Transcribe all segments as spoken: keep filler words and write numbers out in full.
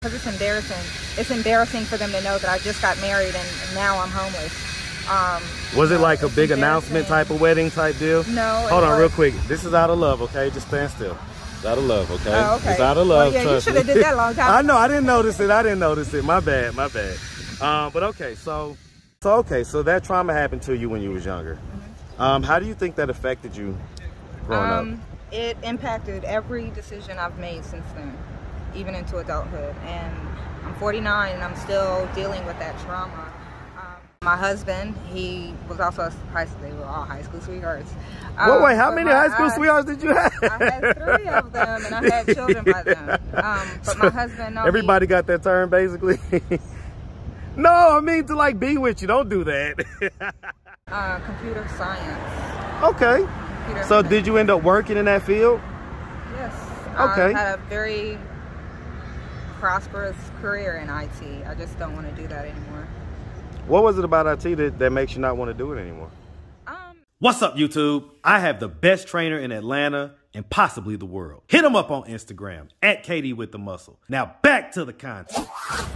Because it's embarrassing. It's embarrassing for them to know that I just got married and now I'm homeless. Um, was it know, like a big announcement type of wedding type deal? No. Hold on was. real quick. This is out of love, okay? Just stand still. It's out of love, okay? Oh, okay. It's out of love, well, yeah, trust you should have did that a long time I know, I didn't notice it. I didn't notice it. My bad, my bad. Um, but okay, so, so okay, so that trauma happened to you when you was younger. Mm-hmm. um, how do you think that affected you growing um, up? It impacted every decision I've made since then, even into adulthood. And I'm forty-nine and I'm still dealing with that trauma. My husband, he was also a high school, they were all high school sweethearts. Um, well, wait, how many my, high school I, sweethearts did you have? I had three of them, and I had children by them. Um, but so my husband, no, everybody he, got that term, basically? No, I mean to like be with you. Don't do that. uh, computer science. Okay. Computer so science. Did you end up working in that field? Yes. Okay. I had a very prosperous career in I T. I just don't want to do that anymore. What was it about I T that, that makes you not want to do it anymore? Um, What's up, YouTube? I have the best trainer in Atlanta and possibly the world. Hit him up on Instagram, at Katie with the Muscle. Now back to the content.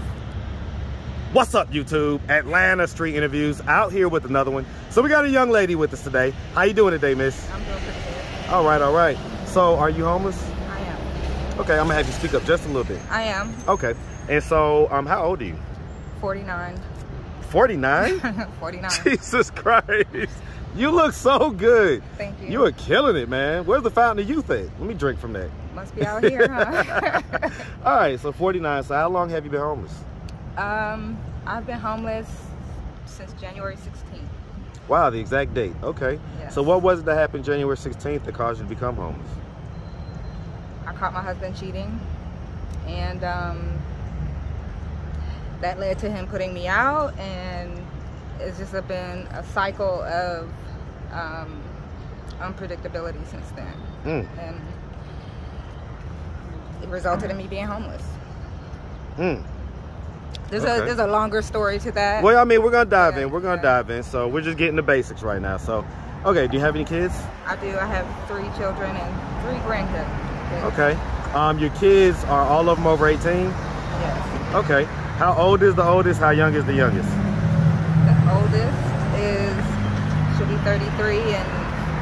What's up, YouTube? Atlanta Street Interviews, out here with another one. So we got a young lady with us today. How you doing today, miss? I'm doing pretty good. All right, all right. So are you homeless? I am. Okay, I'm gonna have you speak up just a little bit. I am. Okay. And so, um, how old are you? forty-nine. forty-nine? forty-nine. Jesus Christ. You look so good. Thank you. You are killing it, man. Where's the fountain of youth at? Let me drink from that. Must be out here, huh? All right, so forty-nine. So how long have you been homeless? Um, I've been homeless since January sixteenth. Wow, the exact date. Okay. Yes. So what was it that happened January sixteenth that caused you to become homeless? I caught my husband cheating, and um, that led to him putting me out, and it's just been a cycle of um, unpredictability since then. Mm. And it resulted in me being homeless. Mm. There's okay. a there's a longer story to that. Well, I mean, we're gonna dive yeah, in. We're gonna yeah. dive in. So we're just getting the basics right now. So, okay. Do you have any kids? I do. I have three children and three grandkids. Okay. Um, your kids are all of them over eighteen? Yes. Okay. How old is the oldest? How young is the youngest? The oldest is should be thirty-three, and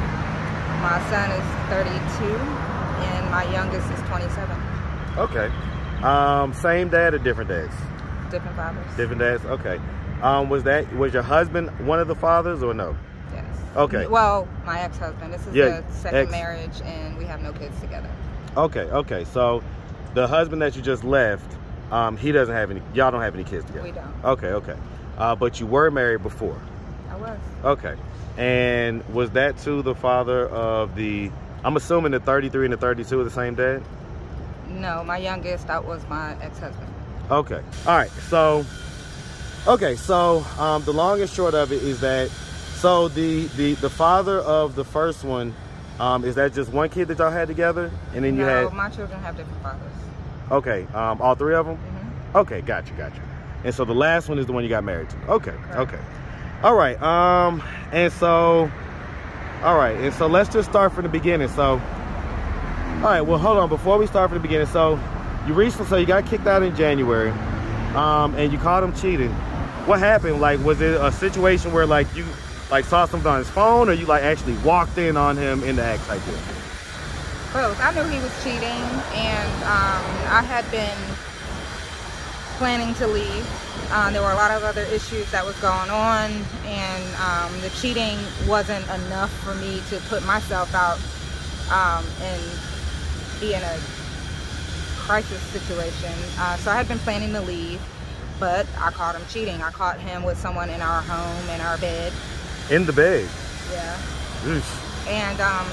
my son is thirty-two, and my youngest is twenty-seven. Okay. Um, same dad or different dads? Different fathers. Different dads. Okay. Um, was that was your husband one of the fathers or no? Yes. Okay. Well, my ex-husband. This is yeah, the second ex marriage, and we have no kids together. Okay. Okay. So, the husband that you just left, um, he doesn't have any. Y'all don't have any kids together. We don't. Okay. Okay. Uh, but you were married before. I was. Okay. And was that to the father of the? I'm assuming the thirty-three and the thirty-two are the same dad. No, my youngest, that was my ex-husband. Okay. All right. So, okay. So, um, the long and short of it is that, so the the the father of the first one, um, is that just one kid that y'all had together, and then you no, had? my children have different fathers. Okay. Um, all three of them. Mm-hmm. Okay. Gotcha. Gotcha. And so the last one is the one you got married to. Okay. Correct. Okay. All right. Um, and so, all right. And so let's just start from the beginning. So. All right, well, hold on. Before we start from the beginning, so you recently, so you got kicked out in January, um, and you caught him cheating. What happened? Like, was it a situation where, like, you, like, saw something on his phone, or you, like, actually walked in on him in the act like this? Both. I knew he was cheating, and um, I had been planning to leave. Uh, there were a lot of other issues that was going on, and um, the cheating wasn't enough for me to put myself out um, and be in a crisis situation. Uh, so I had been planning to leave, but I caught him cheating. I caught him with someone in our home, in our bed. In the bed? Yeah. Oof. And um,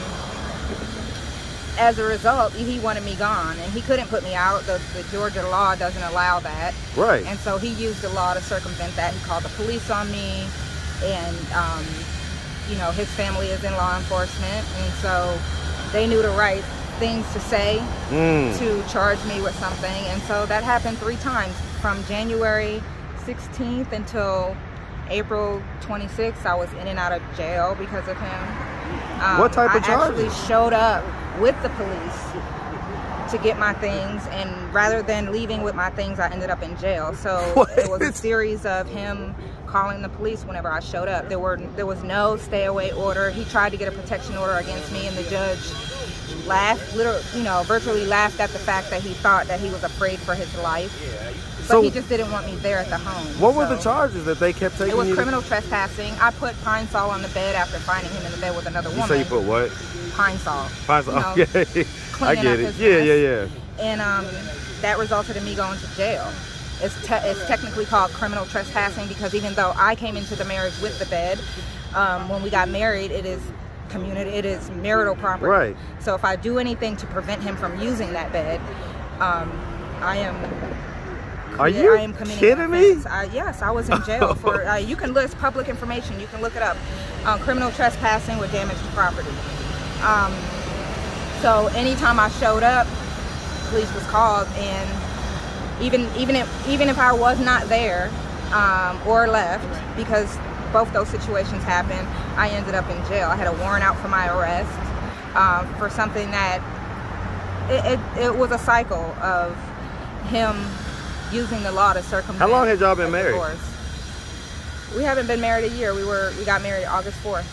as a result, he wanted me gone, and he couldn't put me out. The, the Georgia law doesn't allow that. Right. And so he used the law to circumvent that. He called the police on me, and um, you know, his family is in law enforcement, and so they knew the right things to say mm. to charge me with something. And so that happened three times from January sixteenth until April twenty-sixth. I was in and out of jail because of him. Um, what type of I charges? actually showed up with the police to get my things, and rather than leaving with my things, I ended up in jail. So What? It was a series of him calling the police whenever I showed up. There were there was no stay away order. He tried to get a protection order against me, and the judge laughed, literally, you know, virtually laughed at the fact that he thought that he was afraid for his life. But So- he just didn't want me there at the home. What were So the charges that they kept taking It was you? criminal trespassing. I put pine sol on the bed after finding him in the bed with another You woman. say you put what? Pine sol. Pine sol. You know, Okay. I cleaning get up it. his Yeah, mess. yeah, yeah. And um, that resulted in me going to jail. It's, te it's technically called criminal trespassing because even though I came into the marriage with the bed, um, when we got married, it is community, it is marital property. Right. So if I do anything to prevent him from using that bed, um, I am. Are you I am committing kidding an me? offense. I, yes, I was in jail for. Uh, you can list public information. You can look it up. Uh, criminal trespassing with damage to property. Um, so anytime I showed up, police was called, and even even if even if I was not there um, or left, because both those situations happened, I ended up in jail. I had a warrant out for my arrest um, for something that it, it, it was a cycle of him using the law to circumvent. How long had y'all been a married? divorce. We haven't been married a year. We were we got married August fourth.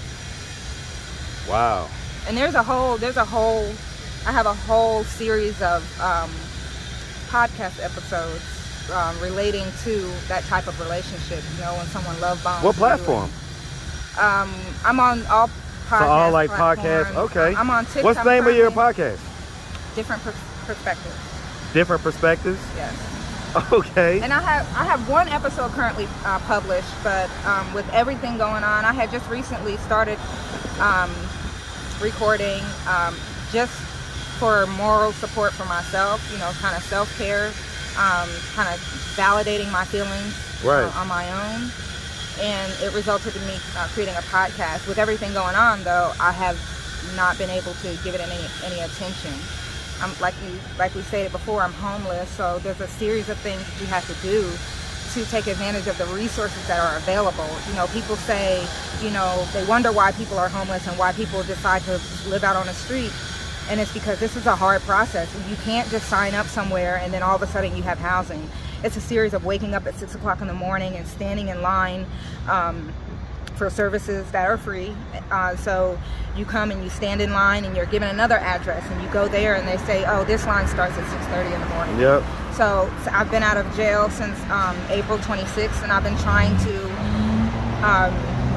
Wow. And there's a whole there's a whole I have a whole series of um, podcast episodes um, relating to that type of relationship. You know, when someone love bombs. What you platform? and- Um, I'm on all podcast. So all like platforms. podcasts. Okay. I'm on TikTok. What's the name of your currently. podcast? Different per perspectives. Different Perspectives. Yes. Okay. And I have I have one episode currently uh, published, but um, with everything going on, I had just recently started um, recording um, just for moral support for myself. You know, kind of self care, um, kind of validating my feelings Right. uh, on my own, and it resulted in me uh, creating a podcast. With everything going on, though, I have not been able to give it any any attention. I'm, like you, like we stated before, I'm homeless, so there's a series of things that you have to do to take advantage of the resources that are available. You know, people say, you know, they wonder why people are homeless and why people decide to live out on the street, and it's because this is a hard process. You can't just sign up somewhere and then all of a sudden you have housing. It's a series of waking up at six o'clock in the morning and standing in line um, for services that are free. Uh, so you come and you stand in line and you're given another address and you go there and they say, oh, this line starts at six thirty in the morning. Yep. So, so I've been out of jail since um, April twenty-sixth, and I've been trying to um,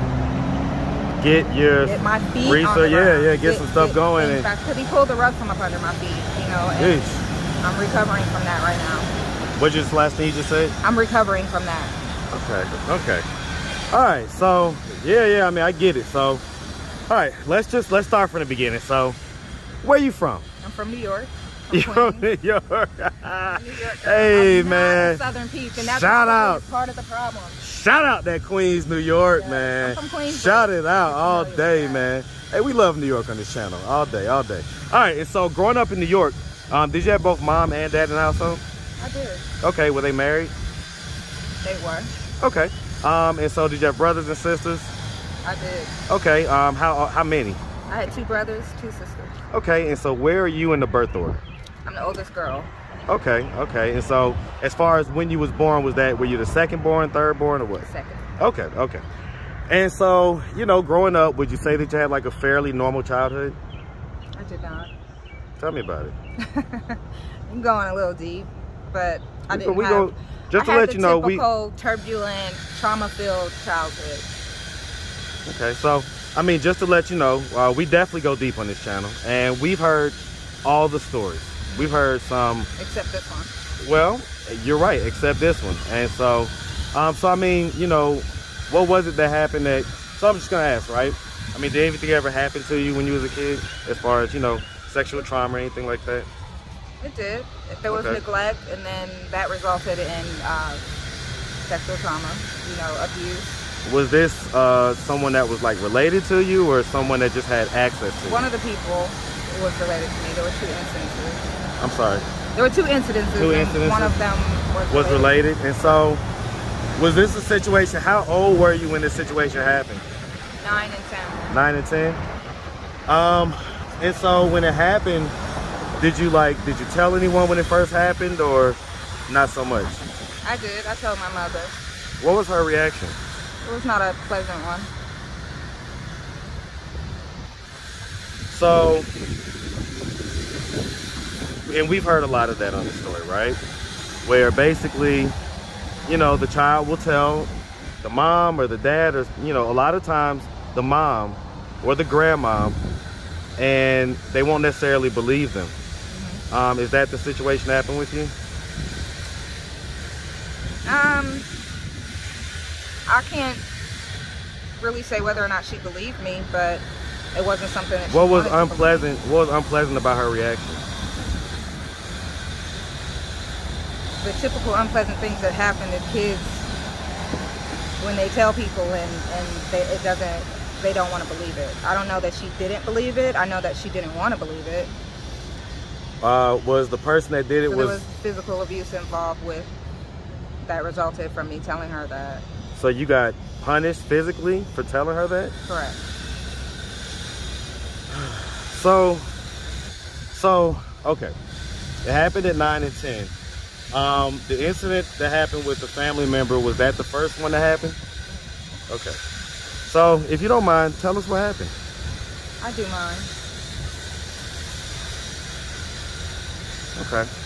Get your get my feet research. on the Yeah, ground. yeah. Get, some stuff going. And Because he pulled the rug from up under my feet, you know, and Yeesh. I'm recovering from that right now. What's your last thing you just said? I'm recovering from that. Okay. Okay. All right. So yeah, yeah. I mean, I get it. So, all right. Let's just let's start from the beginning. So, where you from? I'm from New York. I'm You from New York? New York. Hey, I'm not man. a Southern peach, and that's Shout probably out. part of the problem. Shout out that Queens, New York, Yeah, man. I'm from Queens, Shout but it out you're all familiar day, with that. man. Hey, we love New York on this channel. All day, all day. All right, and so growing up in New York, um, did you have both mom and dad in the household? I did. Okay, were they married? They were. Okay. Um, and so did you have brothers and sisters? I did. Okay, um, how how many? I had two brothers, two sisters. Okay, and so where are you in the birth order? I'm the oldest girl. Okay, okay. And so as far as when you was born, was that, were you the second born, third born, or what? Second. Okay, okay. And so, you know, growing up, would you say that you had like a fairly normal childhood? I did not. Tell me about it. I'm going a little deep, but I We go- didn't we have. go- just I to had let the you know, we- typical turbulent, trauma-filled childhood. Okay, so, I mean, just to let you know, uh, we definitely go deep on this channel, and we've heard all the stories. We've heard some, Except this one. well, you're right, except this one. And so, um, so I mean, you know, what was it that happened that, so I'm just gonna ask, right? I mean, did anything ever happen to you when you was a kid, as far as, you know, sexual trauma or anything like that? It did. There was Okay. neglect, and then that resulted in uh, sexual trauma, you know, abuse. Was this uh, someone that was like related to you, or someone that just had access to you? One of the people was related to me. There were two incidences. I'm sorry. There were two incidences. Two and incidences? One of them was, Was related. And so, was this a situation, how old were you when this situation happened? Nine and ten. Nine and ten? Um, and so when it happened, Did you like, did you tell anyone when it first happened, or not so much? I did. I told my mother. What was her reaction? It was not a pleasant one. So, and we've heard a lot of that on the story, right? Where basically, you know, the child will tell the mom or the dad, or, you know, a lot of times the mom or the grandmom, and they won't necessarily believe them. Mm-hmm. Um, is that the situation that happened with you? Um, I can't really say whether or not she believed me, but it wasn't something that she What was wanted to unpleasant? believe. What was unpleasant about her reaction? The typical unpleasant things that happen to kids when they tell people and and they, it doesn't. They don't want to believe it. I don't know that she didn't believe it. I know that she didn't want to believe it. Uh, was the person that did it so was, there was physical abuse involved with that resulted from me telling her that. So you got punished physically for telling her that? Correct. So, so okay. It happened at nine and ten. Um, the incident that happened with the family member, was that the first one that happened? Okay. So, if you don't mind, tell us what happened. I do mind. Okay.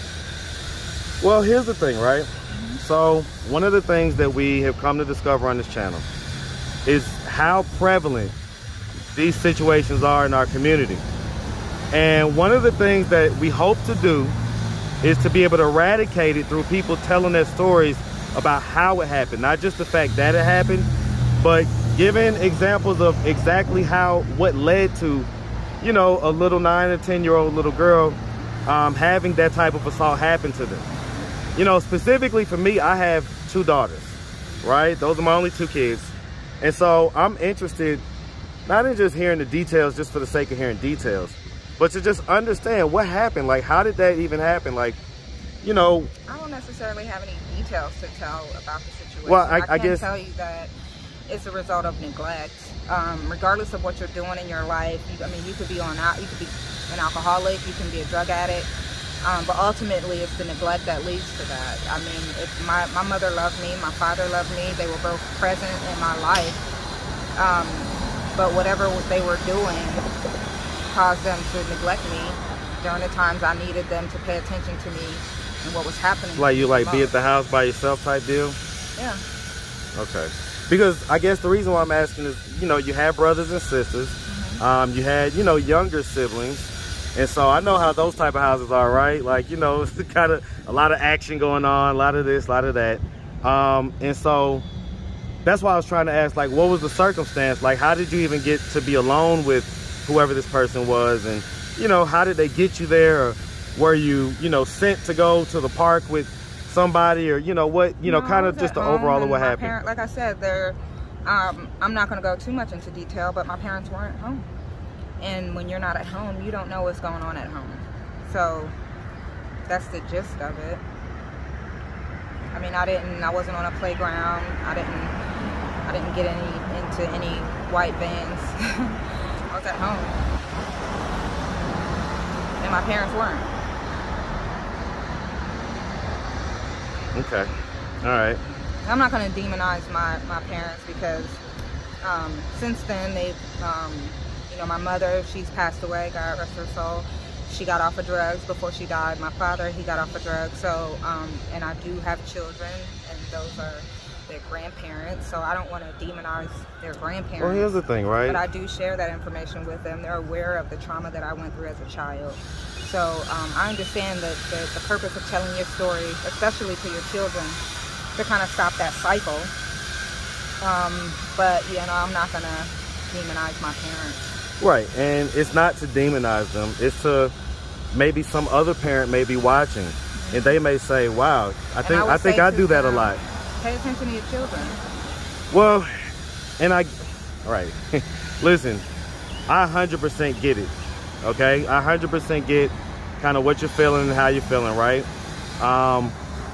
Well, here's the thing, right? Mm-hmm. So, one of the things that we have come to discover on this channel is how prevalent these situations are in our community. And one of the things that we hope to do is to be able to eradicate it through people telling their stories about how it happened. Not just the fact that it happened, but giving examples of exactly how, what led to, you know, a little nine or ten year old little girl um, having that type of assault happen to them. You know, specifically for me, I have two daughters, right? Those are my only two kids. And so I'm interested, not in just hearing the details just for the sake of hearing details, but to just understand what happened. Like, how did that even happen? Like, you know. I don't necessarily have any details to tell about the situation. Well, I, I, can I guess tell you that it's a result of neglect. Um, regardless of what you're doing in your life, you, I mean, you could be on, you could be an alcoholic, you can be a drug addict, um, but ultimately it's the neglect that leads to that. I mean, if my, my mother loved me, my father loved me, they were both present in my life, um, but whatever they were doing caused them to neglect me during the times I needed them to pay attention to me and what was happening. Like you like be at the house by yourself type deal? Yeah. Okay. Because I guess the reason why I'm asking is, you know, you had brothers and sisters, mm-hmm. um, you had, you know, younger siblings. And so I know how those type of houses are, right? Like, you know, it's kind of a lot of action going on, a lot of this, a lot of that. Um, and so that's why I was trying to ask, like, what was the circumstance? Like, how did you even get to be alone with whoever this person was? And, you know, how did they get you there? Or were you, you know, sent to go to the park with somebody, or, you know, what, you know, no, kind of just the overall of what happened? Parent, like I said, they're, um, I'm not going to go too much into detail, but my parents weren't home. And when you're not at home, you don't know what's going on at home. So that's the gist of it. I mean, I didn't, I wasn't on a playground. I didn't, I didn't get any into any white vans. I was at home. And my parents weren't. Okay. All right. I'm not going to demonize my, my parents because um, since then they've, um, you know, my mother, she's passed away, God rest her soul. She got off of drugs before she died. My father, he got off of drugs. So, um, and I do have children, and those are their grandparents. So I don't want to demonize their grandparents. Well, here's the thing, right? But I do share that information with them. They're aware of the trauma that I went through as a child. So um, I understand that the, the purpose of telling your story, especially to your children, to kind of stop that cycle. Um, but, you know, I'm not going to demonize my parents. Right, and it's not to demonize them. It's to maybe some other parent may be watching, mm-hmm. and they may say, "Wow, I think I, I think I do that a lot." Pay attention to your children. Well, and I, all right, listen, I one hundred percent get it. Okay, I one hundred percent get kind of what you're feeling and how you're feeling, right? Um,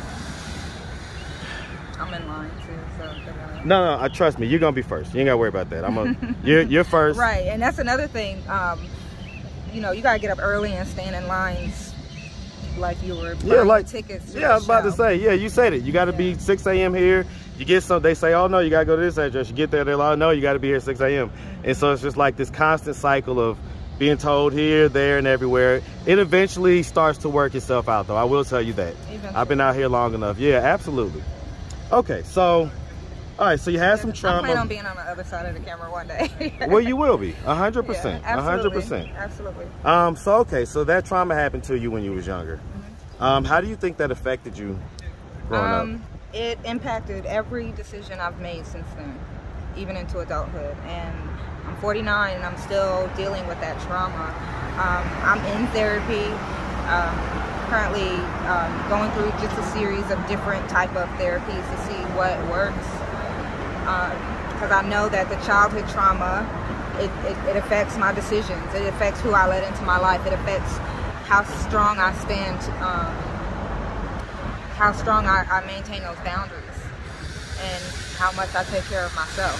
I'm in line too, so. No, no, I trust me. You're gonna be first. You ain't gotta worry about that. I'm a, you're, you're first. Right, and that's another thing. Um, you know, you gotta get up early and stand in lines like you were buying yeah, like tickets. To yeah, I was about show. to say, yeah, you said it. You got to Yeah. be six A M here. You get some. They say, oh no, you gotta go to this address. You get there, they're like, oh no, you got to be here at six A M Mm-hmm. And so it's just like this constant cycle of being told here, there, and everywhere. It eventually starts to work itself out, though. I will tell you that. Eventually. I've been out here long enough. Yeah, absolutely. Okay, so, all right, so you had some I trauma. plan on being on the other side of the camera one day. Well, you will be, a hundred percent, Yeah, a hundred absolutely. percent. Absolutely. Um, so okay, so that trauma happened to you when you was younger. Mm-hmm. Um, how do you think that affected you growing Um, up? it impacted every decision I've made since then, even into adulthood. And I'm forty-nine and I'm still dealing with that trauma. Um, I'm in therapy, um, currently um, going through just a series of different type of therapies to see what works. Because I know that the childhood trauma, it, it, it affects my decisions. It affects who I let into my life. It affects how strong I stand, um, how strong I, I maintain those boundaries, and how much I take care of myself.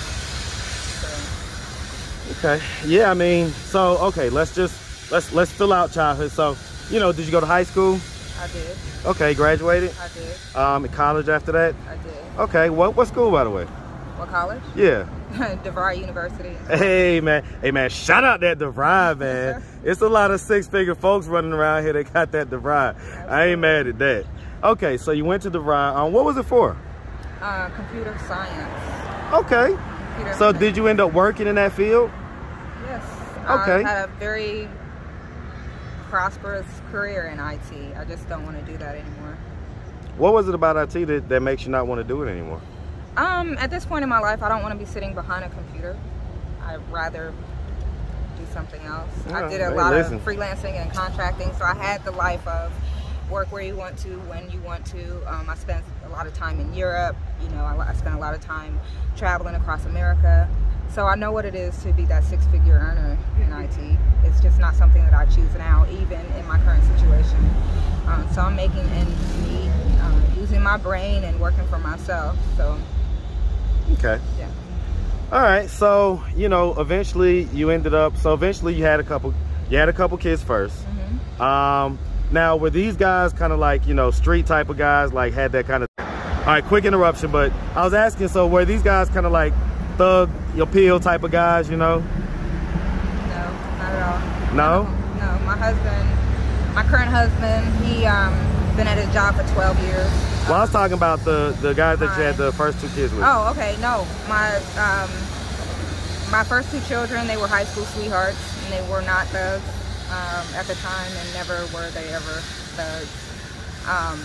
So. Okay, yeah, I mean, so okay, let's just let's let's fill out childhood. So, you know, did you go to high school? I did. Okay, graduated. I did. Um, in college after that. I did. Okay, what what school, by the way? What college? Yeah. DeVry University. Hey man, hey man, shout out that DeVry, man. It's a lot of six-figure folks running around here that got that DeVry. I ain't mad at that. Okay, so you went to DeVry. Um, what was it for? Uh, computer science. Okay. Computer So science. did you end up working in that field? Yes. Okay. I had a very prosperous career in I T. I just don't want to do that anymore. What was it about I T that, that makes you not want to do it anymore? Um, at this point in my life, I don't want to be sitting behind a computer. I'd rather do something else. Yeah, I did a hey, lot listen. of freelancing and contracting, so I had the life of work where you want to, when you want to. Um, I spent a lot of time in Europe. You know, I, I spent a lot of time traveling across America. So I know what it is to be that six-figure earner in I T. It's just not something that I choose now, even in my current situation. Um, so I'm making ends meet, uh, using my brain and working for myself. So. Okay. Yeah. All right. So, you know, eventually you ended up, so eventually you had a couple, you had a couple kids first. Mm-hmm. Um, now, were these guys kind of like, you know, street type of guys, like had that kind of, all right, quick interruption, but I was asking, so were these guys kind of like thug appeal type of guys, you know? No, not at all. No? No, my husband, my current husband, he um been at his job for twelve years. Well, I was talking about the, the guys that you had My- the first two kids with. Oh, okay, no. My um my first two children, they were high school sweethearts, and they were not thugs um, at the time, and never were they ever thugs. Um,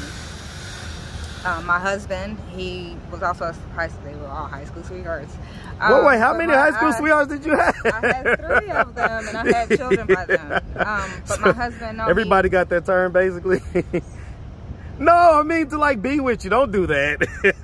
uh, my husband, he was also a high school, they were all high school sweethearts. Um, Wait, wait, how but many my- high school I- sweethearts did you have? I had three of them, and I had children by them. Um, but my husband, no, he- Everybody got that term, basically. No, I mean to like be with you. Don't do that.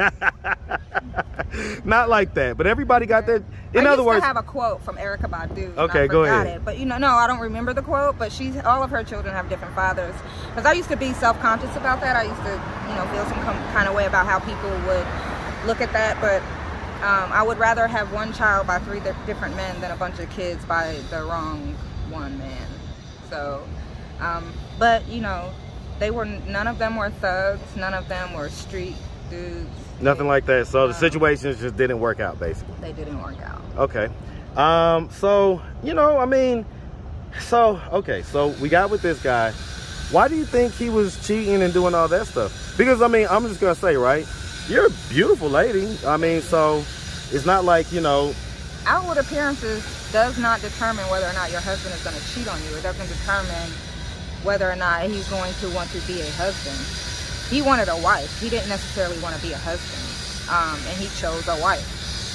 Not like that. But everybody got that. In I other used words, to have a quote from Erica Badu. and Okay, I go forgot ahead. It. But you know, no, I don't remember the quote. But she's all of her children have different fathers. Because I used to be self-conscious about that. I used to, you know, feel some kind of way about how people would look at that. But um, I would rather have one child by three di- different men than a bunch of kids by the wrong one man. So, um, but you know. They were, none of them were thugs, none of them were street dudes. nothing like that. So No. the situations just didn't work out, basically. They didn't work out. Okay. Um, so, you know, I mean, so, okay, so we got with this guy. Why do you think he was cheating and doing all that stuff? Because, I mean, I'm just going to say, right, you're a beautiful lady. I mean, so it's not like, you know. Outward appearances does not determine whether or not your husband is going to cheat on you. It doesn't determine whether or not he's going to want to be a husband. He wanted a wife. He didn't necessarily want to be a husband. Um, and he chose a wife.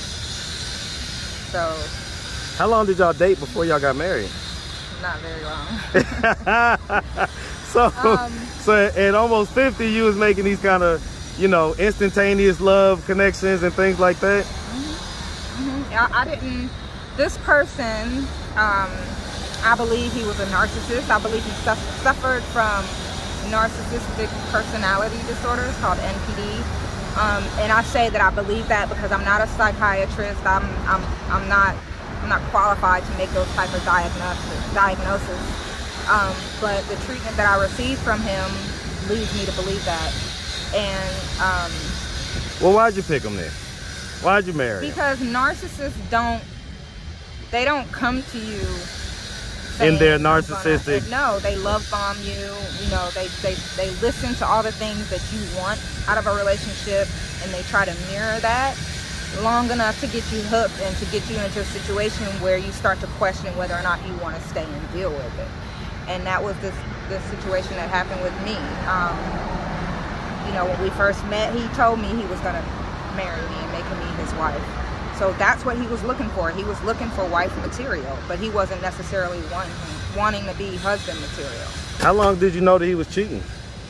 So, How long did y'all date before y'all got married? not very long. so, Um, so at almost fifty, you was making these kind of, you know, instantaneous love connections and things like that? Mhm. I, I didn't, this person, um, I believe he was a narcissist. I believe he suf- suffered from narcissistic personality disorders called N P D. Um, and I say that I believe that because I'm not a psychiatrist. I'm, I'm, I'm not, I'm not qualified to make those type of diagnosis. diagnosis. Um, but the treatment that I received from him leads me to believe that. And um, well, why'd you pick him then? Why'd you marry him? Because narcissists don't, they don't come to you in their narcissistic. Gonna, no, they love bomb you. You know, they, they, they listen to all the things that you want out of a relationship, and they try to mirror that long enough to get you hooked and to get you into a situation where you start to question whether or not you want to stay and deal with it. And that was this, this situation that happened with me. Um, you know, when we first met, he told me he was going to marry me and make me his wife. So that's what he was looking for. He was looking for wife material, but he wasn't necessarily wanting, wanting to be husband material. How long did you know that he was cheating?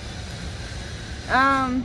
Um,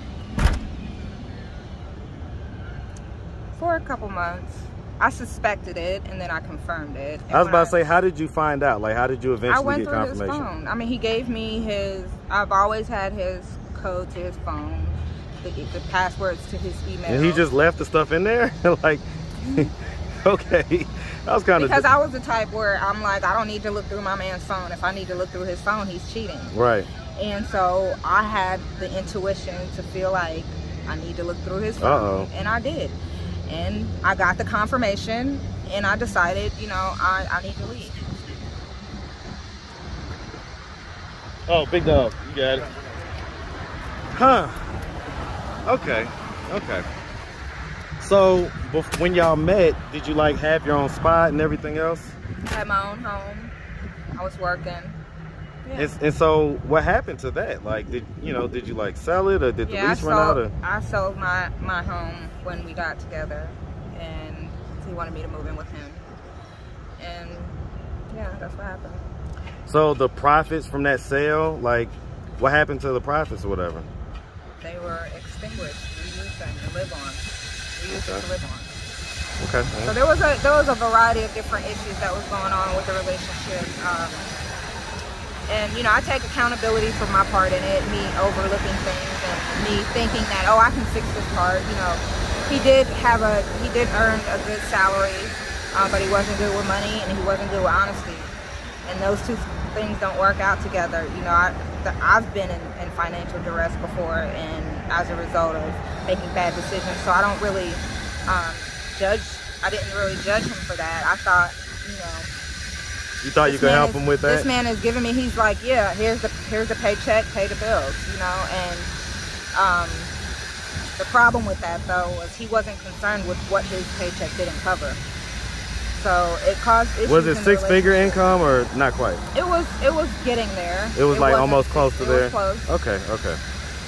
for a couple months. I suspected it, and then I confirmed it. And I was about I, to say, how did you find out? Like, how did you eventually I went get through confirmation? his phone. I mean, he gave me his, I've always had his code to his phone, the, the passwords to his email. And he just left the stuff in there? Like, okay. That was kind of... Because I was the type where I'm like, I don't need to look through my man's phone. If I need to look through his phone, he's cheating. Right. And so I had the intuition to feel like I need to look through his phone. Uh-oh. And I did. And I got the confirmation, and I decided, you know, I, I need to leave. Oh, big dog. You got it. Huh. Okay. Okay. So, when y'all met, did you, like, have your own spot and everything else? I had my own home. I was working. Yeah. And, and so, what happened to that? Like, did you know? Did you like sell it, or did the yeah, lease I run out? sold, Or? I sold my my home when we got together, and he wanted me to move in with him. And yeah, that's what happened. So the profits from that sale, like, what happened to the profits or whatever? They were extinguished. We used them to live on. We used Okay. it to live on. Okay. So there was a there was a variety of different issues that was going on with the relationship. Um, And, you know, I take accountability for my part in it, me overlooking things and me thinking that, oh, I can fix this part. You know, he did have a, he did earn a good salary, uh, but he wasn't good with money and he wasn't good with honesty. And those two things don't work out together. You know, I, the, I've been in, in financial duress before, and as a result of making bad decisions. So I don't really um, judge, I didn't really judge him for that. I thought, you know, You thought you could help is, him with that? This man is giving me, he's like, yeah, here's the here's the paycheck, pay the bills, you know. And um, the problem with that, though, was he wasn't concerned with what his paycheck didn't cover. So it caused issues. Was it in the six figure relationship. income or not quite? It was it was getting there. It was like wasn't- almost close to it there? was close. Okay, okay.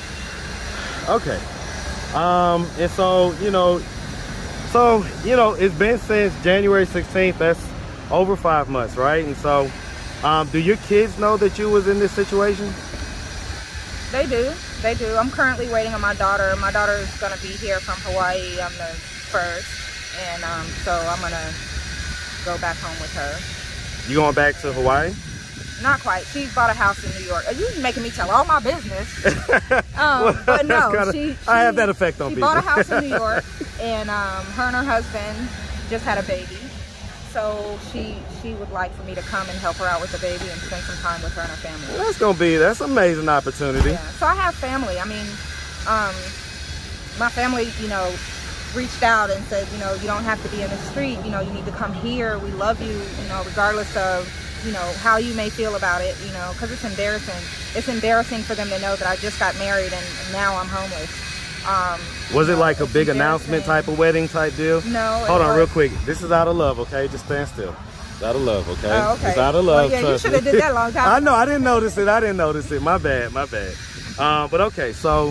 Okay. Um, and so, you know, so, you know, it's been since January sixteenth. That's over five months, right? And so, um, do your kids know that you was in this situation? They do. They do. I'm currently waiting on my daughter. My daughter is going to be here from Hawaii on the first. And um, so I'm going to go back home with her. You going back to Hawaii? Not quite. She bought a house in New York. Are you making me tell all my business? um, but no, kinda, she, she I have that effect on she people. She bought a house in New York, and um, her and her husband just had a baby. So she she would like for me to come and help her out with the baby and spend some time with her and her family. Well, that's gonna be that's an amazing opportunity. Yeah. So I have family. I mean, um, my family, you know, reached out and said, you know, you don't have to be in the street. You know, you need to come here. We love you. You know, regardless of, you know, how you may feel about it. You know, because it's embarrassing. It's embarrassing for them to know that I just got married and, and now I'm homeless. Um, Was it know, like a big announcement type of wedding type deal? No. Hold on was, real quick. This is out of love, okay? Just stand still. It's out of love, okay? Oh, okay. It's out of Well, love. yeah, you should have did that a long time I know. I didn't notice it. I didn't notice it. My bad. My bad. Uh, but okay, so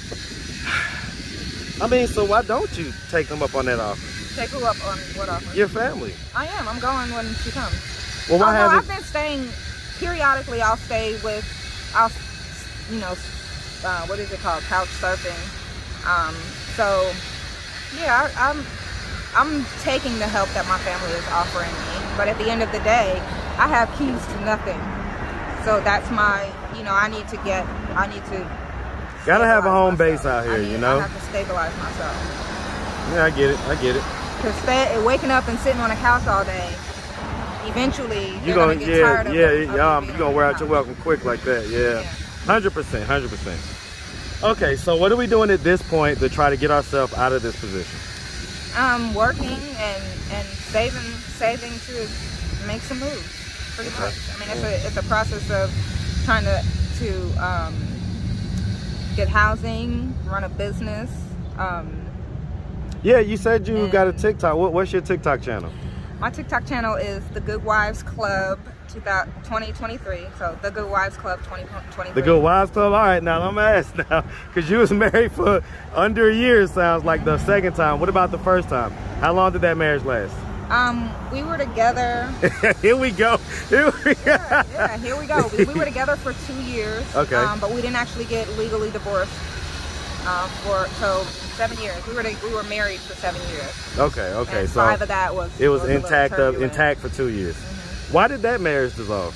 I mean, so why don't you take them up on that offer? Take who up on what offer? Your family. I am. I'm going when she comes. Well, why oh, no, hasn't? I've been staying periodically. I'll stay with, I'll, you know, uh, what is it called? Couch surfing. Um, so, yeah, I, I'm, I'm taking the help that my family is offering me. But at the end of the day, I have keys to nothing. So that's my, you know, I need to get, I need to. Gotta have a home myself. base out here, I need, you know. I have to stabilize myself. Yeah, I get it. I get it. Because waking up and sitting on a couch all day, you eventually You you're gonna, gonna get yeah, tired of yeah, it, of yeah. it You being gonna wear out your house. welcome quick like that, yeah. Yeah. Hundred percent, hundred percent. Okay, so what are we doing at this point to try to get ourselves out of this position? Um, working and and saving saving to make some moves. Pretty Okay. much. I mean, it's a it's a process of trying to to um, get housing, run a business. Um, Yeah, you said you and got a TikTok. What, what's your TikTok channel? My TikTok channel is the Good Wives Club twenty twenty-three. So the Good Wives Club twenty twenty-three. The Good Wives Club. All right, now I'm gonna ask now, because you was married for under a year. Sounds like the second time. What about the first time? How long did that marriage last? Um, we were together. Here we go. Here we go. Yeah, yeah, here we go. We, we were together for two years. Okay. Um, but we didn't actually get legally divorced uh, for so seven years. We were to, we were married for seven years. Okay, okay. And So five of that was it was, was a little intact, of, turbulent. intact for two years. Mm-hmm. Why did that marriage dissolve?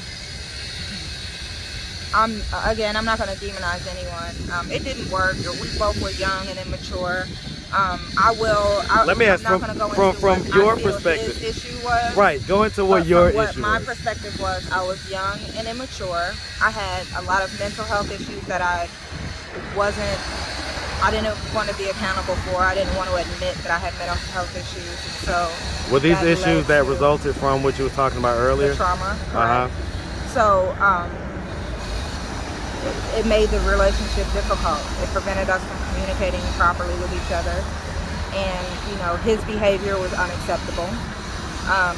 I'm again. I'm not going to demonize anyone. Um, it didn't work. We both were young and immature. Um, I will. I, Let me ask I'm not from- gonna go from- into from what your I feel perspective. his issue was. Right, go into what But your from what issue my was. perspective was, I was young and immature. I had a lot of mental health issues that I wasn't. I didn't want to be accountable for. I didn't want to admit that I had mental health issues. So Were these that issues led that to resulted from what you were talking about earlier? the trauma. Uh-huh. Right? So um, it, it made the relationship difficult. It prevented us from communicating properly with each other. And, you know, his behavior was unacceptable. Um,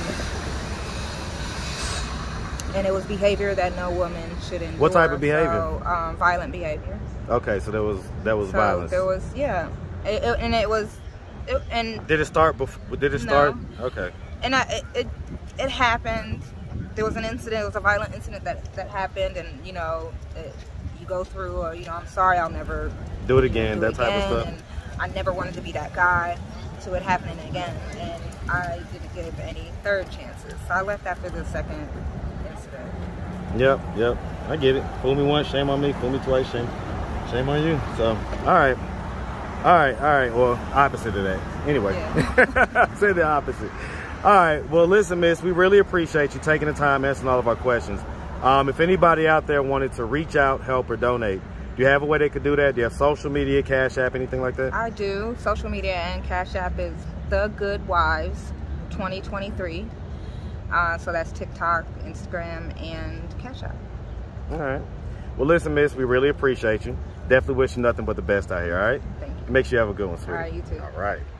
and it was behavior that no woman should endure. What type of behavior? So, um, violent behavior. Okay, so there was there was So violence. there was, yeah. It, it, and it was, it, and Did it start before? Did it No. start? Okay. and I, it, it it happened. There was an incident. It was a violent incident that that happened, and you know, it, you go through, or you know, I'm sorry, I'll never Do it again. do that it type again, of stuff. and I never wanted to be that guy to it happening again, and I didn't give any third chances. So I left after the second incident. Yep, yep. I get it. Fool me once, shame on me. Fool me twice, shame, shame on you. So, all right, all right, all right. Well, opposite of that. Anyway, Yeah. say the opposite. All right. Well, listen, miss, we really appreciate you taking the time answering all of our questions. Um, if anybody out there wanted to reach out, help, or donate, do you have a way they could do that? Do you have social media, Cash App, anything like that? I do. Social media and Cash App is The Good Wives twenty twenty-three. Uh, so that's TikTok, Instagram, and Cash App. All right. Well, listen, miss, we really appreciate you. Definitely wish you nothing but the best out here, all right? Thank you. Make sure you have a good one, sweetie. All right, you too. All right.